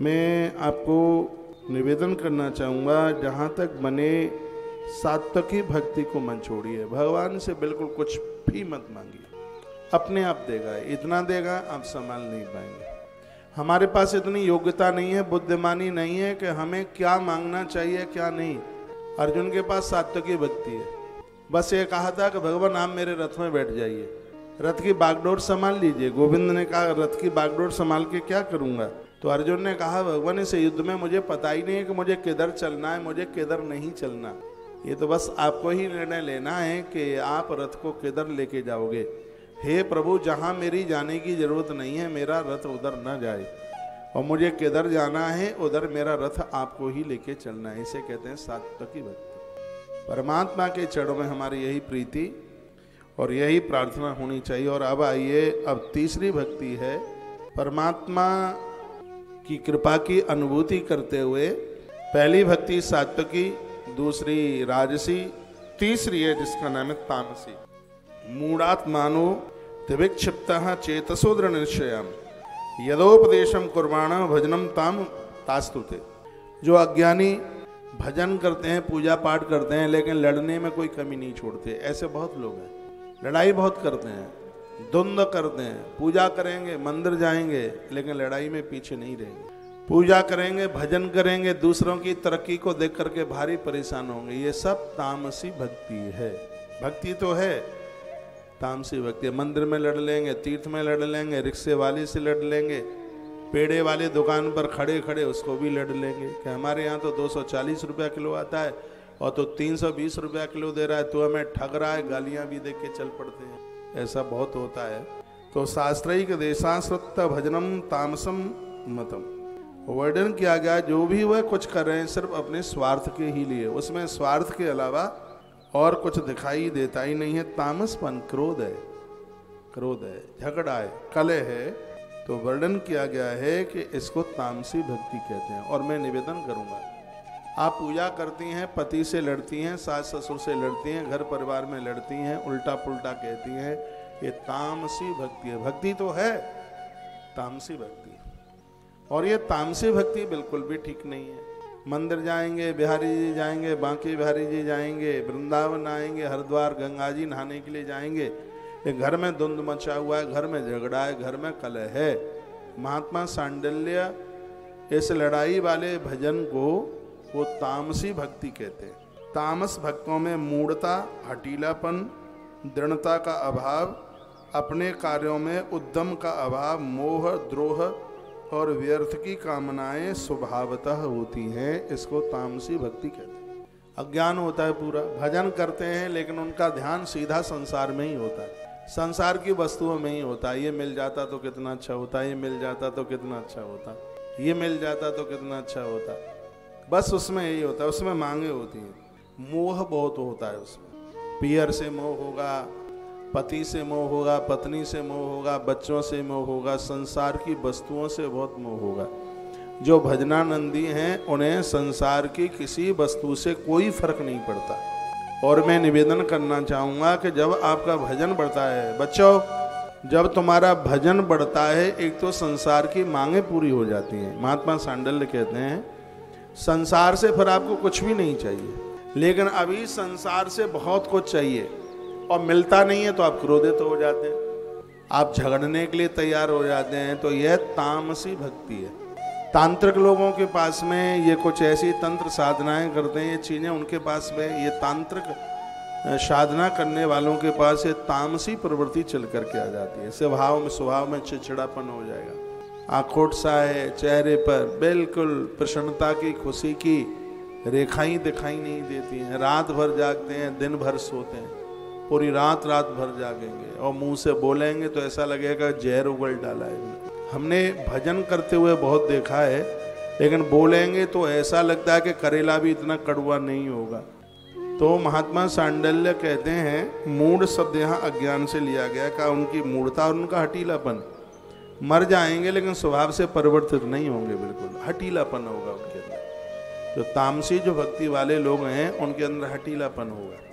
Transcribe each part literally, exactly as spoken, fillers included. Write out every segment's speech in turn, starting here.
मैं आपको निवेदन करना चाहूँगा, जहाँ तक बने सात्विकी भक्ति को मन छोड़िए। भगवान से बिल्कुल कुछ भी मत मांगिए, अपने आप देगा। इतना देगा आप संभाल नहीं पाएंगे। हमारे पास इतनी योग्यता नहीं है, बुद्धिमानी नहीं है कि हमें क्या मांगना चाहिए क्या नहीं। अर्जुन के पास सात्विकी भक्ति है, बस ये कहा था कि भगवान आप मेरे रथ में बैठ जाइए, रथ की बागडोर संभाल लीजिए। गोविंद ने कहा रथ की बागडोर संभाल के क्या करूंगा? तो अर्जुन ने कहा भगवान इस युद्ध में मुझे पता ही नहीं है कि मुझे किधर चलना है, मुझे किधर नहीं चलना। ये तो बस आपको ही निर्णय लेना है कि आप रथ को किधर लेके जाओगे। हे प्रभु, जहाँ मेरी जाने की जरूरत नहीं है मेरा रथ उधर न जाए, और मुझे किधर जाना है उधर मेरा रथ आपको ही लेके चलना है। इसे कहते हैं सात्विकी भक्ति। परमात्मा के चरणों में हमारी यही प्रीति और यही प्रार्थना होनी चाहिए। और अब आइए, अब तीसरी भक्ति है परमात्मा की कृपा की अनुभूति करते हुए। पहली भक्ति सात्विकी, दूसरी राजसी, तीसरी है जिसका नाम है तामसी। मूढ़ात्मानो दिविक्षिप्तः चेतसो दृढ़ निश्चयम् यदोपदेशम कुर्वाणः भजनम ताम तास्तुते। जो अज्ञानी भजन करते हैं, पूजा पाठ करते हैं, लेकिन लड़ने में कोई कमी नहीं छोड़ते, ऐसे बहुत लोग हैं। लड़ाई बहुत करते हैं, द्वंद्व करते हैं, पूजा करेंगे, मंदिर जाएंगे, लेकिन लड़ाई में पीछे नहीं रहेंगे। पूजा करेंगे, भजन करेंगे, दूसरों की तरक्की को देख करके भारी परेशान होंगे। ये सब तामसी भक्ति है। भक्ति तो है, तामसी भक्ति। मंदिर में लड़ लेंगे, तीर्थ में लड़ लेंगे, रिक्शे वाले से लड़ लेंगे, पेड़े वाले दुकान पर खड़े खड़े उसको भी लड़ लेंगे कि हमारे यहाँ तो दो सौ चालीस रुपया किलो आता है और तो तीन सौ बीस रुपया किलो दे रहा है, तो हमें ठग रहा है, गालियाँ भी देख के चल पड़ते हैं। ऐसा बहुत होता है। तो शास्त्रिक देशाश्रुत भजनम तामसम मतम, वर्णन किया गया जो भी वह कुछ कर रहे हैं सिर्फ अपने स्वार्थ के ही लिए, उसमें स्वार्थ के अलावा और कुछ दिखाई देता ही नहीं है। तामसपन क्रोध है, क्रोध है, झगड़ा है, कलह है। तो वर्णन किया गया है कि इसको तामसी भक्ति कहते हैं। और मैं निवेदन करूंगा, आप पूजा करती हैं, पति से लड़ती हैं, सास ससुर से लड़ती हैं, घर परिवार में लड़ती हैं, उल्टा पुल्टा कहती हैं, ये तामसी भक्ति है। भक्ति तो है, तामसी भक्ति। और ये तामसी भक्ति बिल्कुल भी ठीक नहीं है। मंदिर जाएंगे, बिहारी जी जाएंगे, बांके बिहारी जी जाएंगे, वृंदावन आएंगे, हरिद्वार गंगा जी नहाने के लिए जाएंगे, ये घर में धुंध मचा हुआ है, घर में झगड़ा है, घर में कलह है। महात्मा सांडिल्य इस लड़ाई वाले भजन को वो तामसी भक्ति कहते हैं। तामस भक्तों में मूढ़ता, हठीलापन, दृढ़ता का अभाव, अपने कार्यों में उद्यम का अभाव, मोह, द्रोह और व्यर्थ की कामनाएं स्वभावतः होती हैं। इसको तामसी भक्ति कहते हैं। अज्ञान होता है पूरा, भजन करते हैं लेकिन उनका ध्यान सीधा संसार में ही होता है, संसार की वस्तुओं में ही होता है। ये मिल जाता तो कितना अच्छा होता, ये मिल जाता तो कितना अच्छा होता, ये मिल जाता तो कितना अच्छा होता, बस उसमें यही होता है। उसमें मांगे होती हैं, मोह बहुत होता है उसमें। पियर से मोह होगा, पति से मोह होगा, पत्नी से मोह होगा, बच्चों से मोह होगा, संसार की वस्तुओं से बहुत मोह होगा। जो भजनानंदी हैं उन्हें संसार की किसी वस्तु से कोई फर्क नहीं पड़ता। और मैं निवेदन करना चाहूँगा कि जब आपका भजन बढ़ता है, बच्चों, जब तुम्हारा भजन बढ़ता है, एक तो संसार की मांगे पूरी हो जाती हैं। महात्मा सांडिल्य कहते हैं संसार से फिर आपको कुछ भी नहीं चाहिए, लेकिन अभी संसार से बहुत कुछ चाहिए और मिलता नहीं है तो आप क्रोधित हो जाते हैं, आप झगड़ने के लिए तैयार हो जाते हैं। तो यह तामसी भक्ति है। तांत्रिक लोगों के पास में ये कुछ ऐसी तंत्र साधनाएं करते हैं, ये चीज़ें उनके पास में, ये तांत्रिक साधना करने वालों के पास ये तामसी प्रवृत्ति चल करके आ जाती है। स्वभाव में स्वभाव में चिड़चिड़ापन हो जाएगा, आखोट सा है चेहरे पर, बिल्कुल प्रसन्नता की, खुशी की रेखाएं दिखाई नहीं देती हैं। रात भर जागते हैं, दिन भर सोते हैं, पूरी रात रात भर जागेंगे और मुंह से बोलेंगे तो ऐसा लगेगा जहर उगल डाला है। हमने भजन करते हुए बहुत देखा है, लेकिन बोलेंगे तो ऐसा लगता है कि करेला भी इतना कड़वा नहीं होगा। तो महात्मा सांडिल्य कहते हैं मूढ़ शब्द यहाँ अज्ञान से लिया गया का, उनकी मूढ़ता और उनका हठीलापन। मर जाएंगे लेकिन स्वभाव से परिवर्तित नहीं होंगे, बिल्कुल हठीलापन होगा उनके अंदर। जो तामसी जो भक्ति वाले लोग हैं उनके अंदर हठीलापन होगा।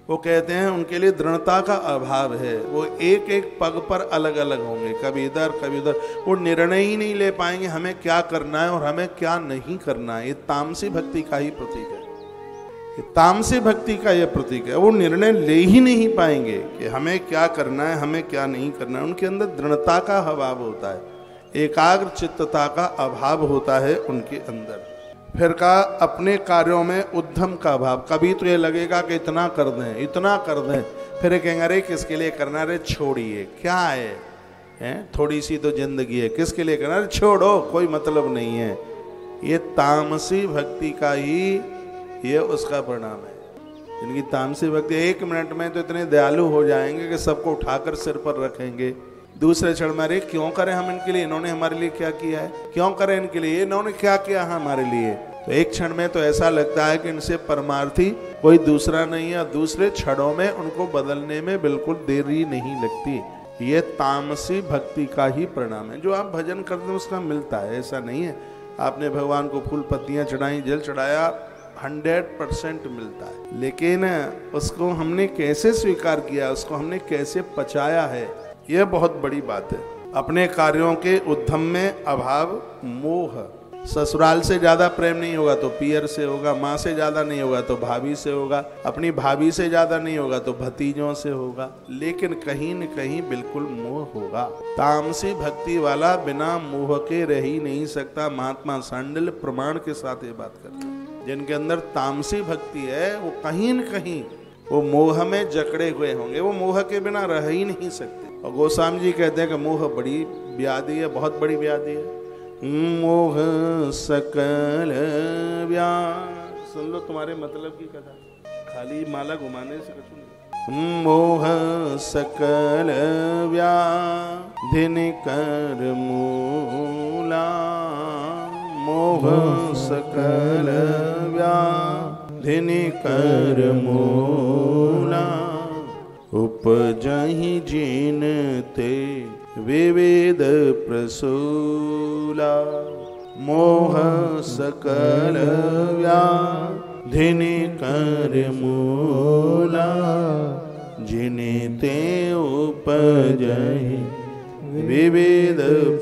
वो कहते हैं उनके लिए दृढ़ता का अभाव है, वो एक एक पग पर अलग अलग होंगे, कभी इधर कभी उधर, वो निर्णय ही नहीं ले पाएंगे हमें क्या करना है और हमें क्या नहीं करना है। ये तामसी भक्ति का ही प्रतीक है, ये तामसी भक्ति का ये प्रतीक है। वो निर्णय ले ही नहीं पाएंगे कि हमें क्या करना है हमें क्या नहीं करना है। उनके अंदर दृढ़ता का अभाव होता है, एकाग्र चित्तता का अभाव होता है उनके अंदर। फिर कहा अपने कार्यों में उद्यम का अभाव। कभी तो ये लगेगा कि इतना कर दें इतना कर दें, फिर ये कहेंगे अरे किसके लिए करना, अरे छोड़िए क्या है, हैं थोड़ी सी तो जिंदगी है, किसके लिए करना, अरे छोड़ो कोई मतलब नहीं है। ये तामसी भक्ति का ही ये उसका परिणाम है। जिनकी तामसी भक्ति एक मिनट में तो इतने दयालु हो जाएंगे कि सबको उठाकर सिर पर रखेंगे, दूसरे क्षण में अरे क्यों करें हम इनके लिए, इन्होंने हमारे लिए क्या किया है, क्यों करें इनके लिए, इन्होंने क्या किया हमारे लिए। तो एक क्षण में तो ऐसा लगता है कि इनसे परमार्थी कोई दूसरा नहीं है, और दूसरे क्षणों में उनको बदलने में बिल्कुल देरी नहीं लगती। ये तामसी भक्ति का ही परिणाम है। जो आप भजन करते हैं उसका मिलता है, ऐसा नहीं है आपने भगवान को फूल पत्तियां चढ़ाई जल चढ़ाया, हंड्रेड परसेंट मिलता है, लेकिन उसको हमने कैसे स्वीकार किया, उसको हमने कैसे पचाया है, यह बहुत बड़ी बात है। अपने कार्यों के उद्यम में अभाव, मोह। ससुराल से ज्यादा प्रेम नहीं होगा तो पियर से होगा, माँ से ज्यादा नहीं होगा तो भाभी से होगा, अपनी भाभी से ज्यादा नहीं होगा तो भतीजों से होगा, लेकिन कहीं न कहीं बिल्कुल मोह होगा। तामसी भक्ति वाला बिना मोह के रह ही नहीं सकता। महात्मा सांडिल्य प्रमाण के साथ ये बात करते हैं। जिनके अंदर तामसी भक्ति है वो कहीं न कहीं वो मोह में जकड़े हुए होंगे, वो मोह के बिना रह ही नहीं सकते। और गोस्वामी जी कहते हैं कि मोह बड़ी व्याधि है, बहुत बड़ी व्याधि है। मोह सकल व्या, सुन लो तुम्हारे मतलब की कथा, खाली माला घुमाने से कुछ नहीं। मोह सकल व्याधिन कर मूला, मोह सकल व्याधिन कर मूला, उपजहि जिन ते विविध प्रसूला, मोह सकल व्याधिन कर मूला, जिने ते उपजहि विविध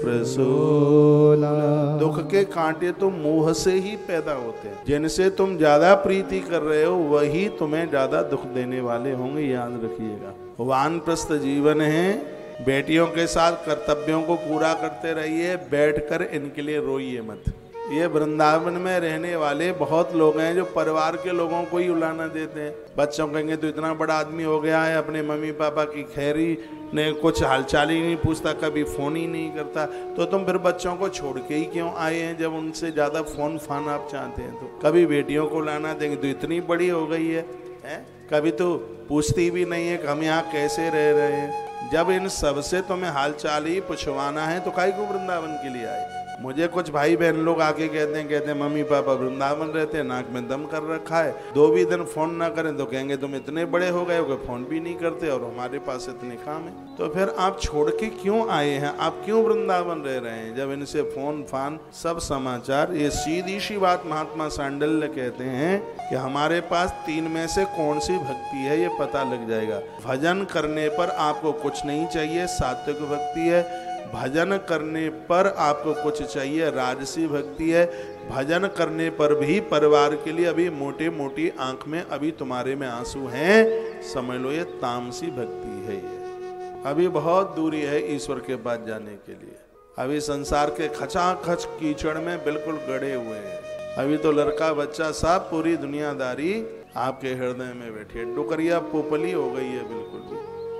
प्रसूला। दुख के कांटे तो मोह से ही पैदा होते हैं। जिनसे तुम ज्यादा प्रीति कर रहे हो वही तुम्हें ज्यादा दुख देने वाले होंगे, याद रखिएगा। वानप्रस्थ जीवन है, बेटियों के साथ कर्तव्यों को पूरा करते रहिए, बैठकर इनके लिए रोइए मत। ये वृंदावन में रहने वाले बहुत लोग हैं जो परिवार के लोगों को ही उलाना देते हैं। बच्चों कहेंगे तो इतना बड़ा आदमी हो गया है, अपने मम्मी पापा की खैरी ने कुछ हालचाल ही नहीं पूछता, कभी फोन ही नहीं करता, तो तुम फिर बच्चों को छोड़ के ही क्यों आए हैं जब उनसे ज्यादा फोन फान आप चाहते हैं। तो कभी बेटियों को लाना देंगे तो इतनी बड़ी हो गई है, है? कभी तो पूछती भी नहीं है कि हम यहाँ कैसे रह रहे हैं। जब इन सबसे तुम्हें हालचाल ही पूछवाना है तो काहे को वृंदावन के लिए आए। मुझे कुछ भाई बहन लोग आके कहते हैं कहते हैं मम्मी पापा वृंदावन रहते हैं, नाक में दम कर रखा है, दो भी दिन फोन ना करें तो कहेंगे तुम इतने बड़े हो गए हो कि फोन भी नहीं करते और हमारे पास इतने काम है। तो फिर आप छोड़ के क्यों आए हैं, आप क्यों वृंदावन रह रहे हैं जब इनसे फोन फान सब समाचार। ये सीधी सी बात महात्मा सांडिल्य कहते हैं कि हमारे पास तीन में से कौन सी भक्ति है ये पता लग जाएगा। भजन करने पर आपको कुछ नहीं चाहिए, सात्विक भक्ति है। भजन करने पर आपको कुछ चाहिए, राजसी भक्ति है। भजन करने पर भी परिवार के लिए अभी मोटे मोटी आंख में अभी तुम्हारे में आंसू हैं, समझ लो ये तामसी भक्ति है। ये अभी बहुत दूरी है ईश्वर के पास जाने के लिए। अभी संसार के खचाखच कीचड़ में बिल्कुल गड़े हुए हैं। अभी तो लड़का बच्चा सब पूरी दुनियादारी आपके हृदय में बैठी है। डुकरिया पोपली हो गई है बिल्कुल भी,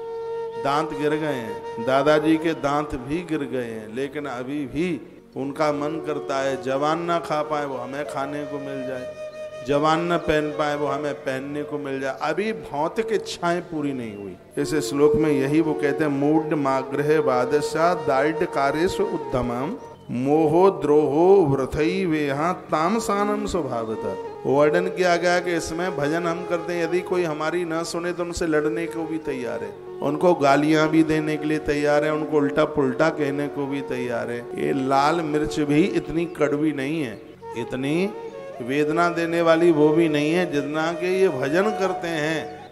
दांत गिर गए हैं, दादाजी के दांत भी गिर गए हैं, लेकिन अभी भी उनका मन करता है जवान ना खा पाए वो हमें खाने को मिल जाए, जवान न पहन पाए वो हमें पहनने को मिल जाए। अभी भौतिक इच्छाएं पूरी नहीं हुई। इस श्लोक में यही वो कहते हैं, मूड माग्रह बादशा दारिद्र कार्यस्व उद्यमम मोहो द्रोहो वृथई वेहा तामसानम स्वभावतः। वर्णन किया गया कि इसमें भजन हम करते हैं, यदि कोई हमारी ना सुने तो उनसे लड़ने को भी तैयार है, उनको गालियां भी देने के लिए तैयार है, उनको उल्टा पुल्टा कहने को भी तैयार है। ये लाल मिर्च भी इतनी कड़वी नहीं है, इतनी वेदना देने वाली वो भी नहीं है, जितना कि ये भजन करते हैं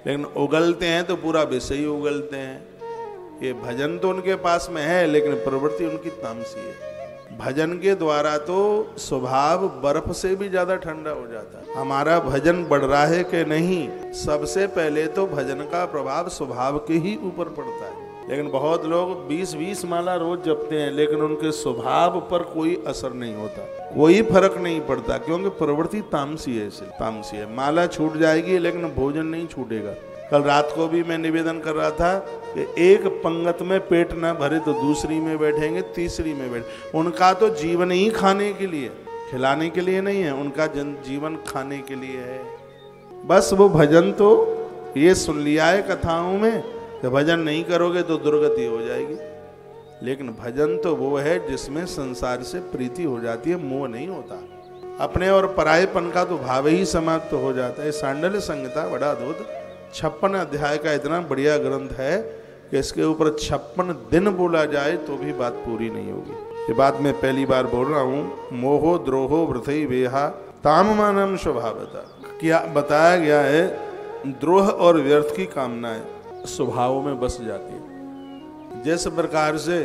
लेकिन उगलते हैं तो पूरा विषय ही उगलते हैं। ये भजन तो उनके पास में है लेकिन प्रवृत्ति उनकी तामसी है। भजन के द्वारा तो स्वभाव बर्फ से भी ज्यादा ठंडा हो जाता है। हमारा भजन बढ़ रहा है कि नहीं, सबसे पहले तो भजन का प्रभाव स्वभाव के ही ऊपर पड़ता है। लेकिन बहुत लोग बीस बीस माला रोज जपते हैं लेकिन उनके स्वभाव पर कोई असर नहीं होता, कोई फर्क नहीं पड़ता, क्योंकि प्रवृत्ति तामसी है। इसे तामसी है। माला छूट जाएगी लेकिन भोजन नहीं छूटेगा। कल रात को भी मैं निवेदन कर रहा था कि एक पंगत में पेट ना भरे तो दूसरी में बैठेंगे, तीसरी में बैठे। उनका तो जीवन ही खाने के लिए, खिलाने के लिए नहीं है, उनका जन जीवन खाने के लिए है। बस वो भजन तो ये सुन लिया है कथाओं में कि भजन नहीं करोगे तो दुर्गति हो जाएगी, लेकिन भजन तो वो है जिसमें संसार से प्रीति हो जाती है, मोह नहीं होता। अपने और परायेपन का तो भाव ही समाप्त तो हो जाता है। सांडल्य संहिता बड़ा अद्भुत छप्पन अध्याय का इतना बढ़िया ग्रंथ है कि इसके ऊपर छप्पन दिन बोला जाए तो भी बात पूरी नहीं होगी। ये बात मैं पहली बार बोल रहा हूँ। मोहो द्रोहो वृथई वेहा ताममानम स्वभावता, क्या बताया गया है, द्रोह और व्यर्थ की कामनाएं स्वभाव में बस जाती है। जिस प्रकार से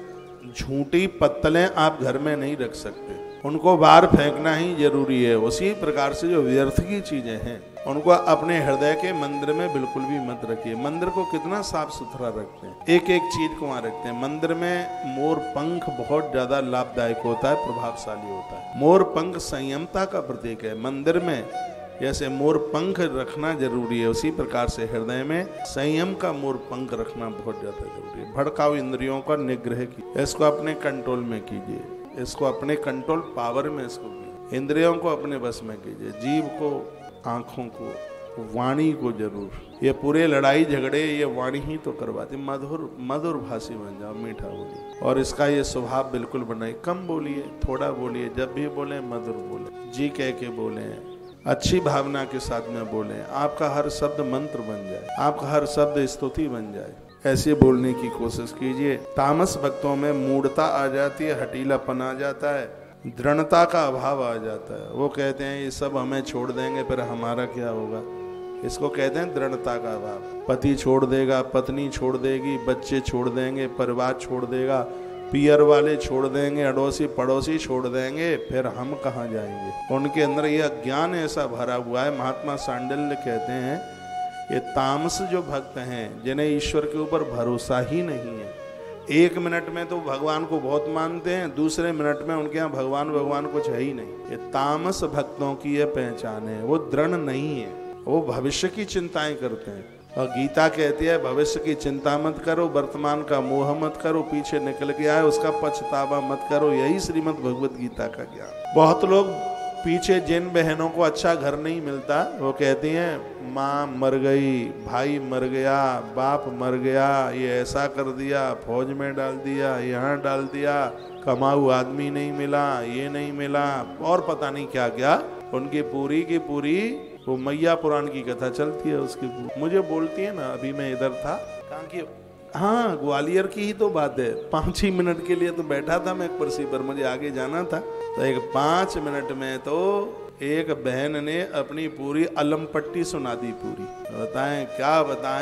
झूठी पत्तलें आप घर में नहीं रख सकते, उनको बाहर फेंकना ही जरूरी है, उसी प्रकार से जो व्यर्थ की चीजें हैं उनको अपने हृदय के मंदिर में बिल्कुल भी मत रखिए। मंदिर को कितना साफ सुथरा रखते हैं, एक एक चीज को वहां रखते हैं। मंदिर में मोर पंख बहुत ज्यादा लाभदायक होता है, प्रभावशाली होता है। मोर पंख संयमता का प्रतीक है। मंदिर में जैसे मोर पंख रखना जरूरी है, उसी प्रकार से हृदय में संयम का मोर पंख रखना बहुत ज्यादा जरूरी है। भड़काऊ इंद्रियों का निग्रह कीजिए, इसको अपने कंट्रोल में कीजिए, इसको अपने कंट्रोल पावर में इसको कीजिए। इंद्रियों को अपने बस में कीजिए, जीव को, आंखों को, वाणी को जरूर। ये पूरे लड़ाई झगड़े ये वाणी ही तो करवाती। मधुर मधुर भाषी बन जाओ, मीठा बोलिए, और इसका ये स्वभाव बिल्कुल बनाइए। कम बोलिए, थोड़ा बोलिए, जब भी बोले मधुर बोले, जी कह के बोले, अच्छी भावना के साथ में बोले। आपका हर शब्द मंत्र बन जाए, आपका हर शब्द स्तुति बन जाए, ऐसे बोलने की कोशिश कीजिए। तामस भक्तों में मूढ़ता आ जाती है, हटीलापन आ जाता है, दृढ़ता का अभाव आ जाता है। वो कहते हैं ये सब हमें छोड़ देंगे फिर हमारा क्या होगा, इसको कहते हैं दृढ़ता का अभाव। पति छोड़ देगा, पत्नी छोड़ देगी, बच्चे छोड़ देंगे, परिवार छोड़ देगा, पियर वाले छोड़ देंगे, अड़ोसी पड़ोसी छोड़ देंगे, फिर हम कहाँ जाएंगे। उनके अंदर ये अज्ञान ऐसा भरा हुआ है। महात्मा सांडिल्य कहते हैं ये तामस जो भक्त हैं जिन्हें ईश्वर के ऊपर भरोसा ही नहीं है, एक मिनट में तो भगवान को बहुत मानते हैं, दूसरे मिनट में उनके यहाँ भगवान भगवान कुछ है ही नहीं। ये तामस भक्तों की ये पहचान है। वो दृढ़ नहीं है, वो भविष्य की चिंताएं करते हैं। और गीता कहती है भविष्य की चिंता मत करो, वर्तमान का मोह मत करो, पीछे निकल गया है उसका पछतावा मत करो। यही श्रीमद् भगवत गीता का ज्ञान। बहुत लोग पीछे जिन बहनों को अच्छा घर नहीं मिलता वो कहती हैं माँ मर गई, भाई मर गया, बाप मर गया, ये ऐसा कर दिया, फौज में डाल दिया, यहाँ डाल दिया, कमाऊ आदमी नहीं मिला, ये नहीं मिला, और पता नहीं क्या क्या। उनकी पूरी की पूरी वो मैया पुराण की कथा चलती है उसकी। मुझे बोलती है ना, अभी मैं इधर था, कहा कि हाँ ग्वालियर की ही तो बात है, पाँच ही मिनट के लिए तो बैठा था मैं एक कुर्सी पर, मुझे आगे जाना था, तो एक पाँच मिनट में तो एक बहन ने अपनी पूरी अलम पट्टी सुना दी पूरी। बताएं क्या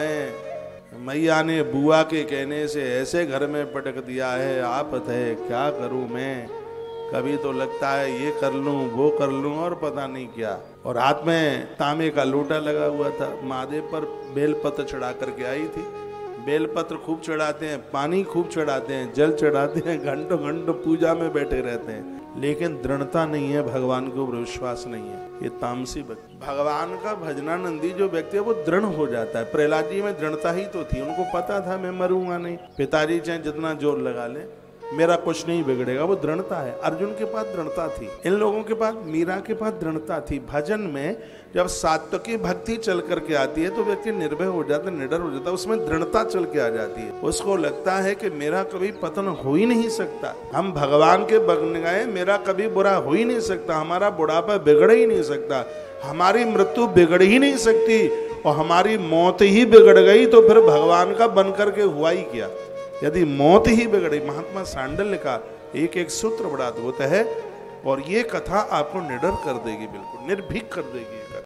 बताएं, मैया ने बुआ के कहने से ऐसे घर में पटक दिया है, आफत है, क्या करूं मैं, कभी तो लगता है ये कर लूं वो कर लूं और पता नहीं क्या। और हाथ में तांबे का लोटा लगा हुआ था, महादेव पर बेलपत्र चढ़ा करके आई थी। बेलपत्र खूब चढ़ाते हैं, पानी खूब चढ़ाते हैं, जल चढ़ाते हैं, घंटों घंटों पूजा में बैठे रहते हैं, लेकिन दृढ़ता नहीं है, भगवान के ऊपर विश्वास नहीं है। ये तामसी भक्ति। भगवान का भजनानंदी जो व्यक्ति है वो दृढ़ हो जाता है। प्रहलाद जी में दृढ़ता ही तो थी, उनको पता था मैं मरूंगा नहीं, पिताजी चाहे जितना जोर लगा ले मेरा कुछ नहीं बिगड़ेगा, वो दृढ़ता है। अर्जुन के पास दृढ़ता थी, इन लोगों के पास, मीरा के पास दृढ़ता थी। भजन में जब सात्विकी भक्ति चल करके आती है तो व्यक्ति निर्भय हो जाता है, निडर हो जाता है, उसमें दृढ़ता चल के आ जाती है। उसको लगता है कि मेरा कभी पतन हो ही नहीं सकता, हम भगवान के बन गए, मेरा कभी बुरा हो ही नहीं सकता, हमारा बुढ़ापा बिगड़ ही नहीं सकता, हमारी मृत्यु बिगड़ ही नहीं सकती, और हमारी मौत ही बिगड़ गई तो फिर भगवान का बन करके हुआ ही क्या, यदि मौत ही बिगड़ी। महात्मा सांडिल्य का एक एक सूत्र बड़ा अद्भुत है, और ये कथा आपको निडर कर देगी, बिल्कुल निर्भीक कर देगी।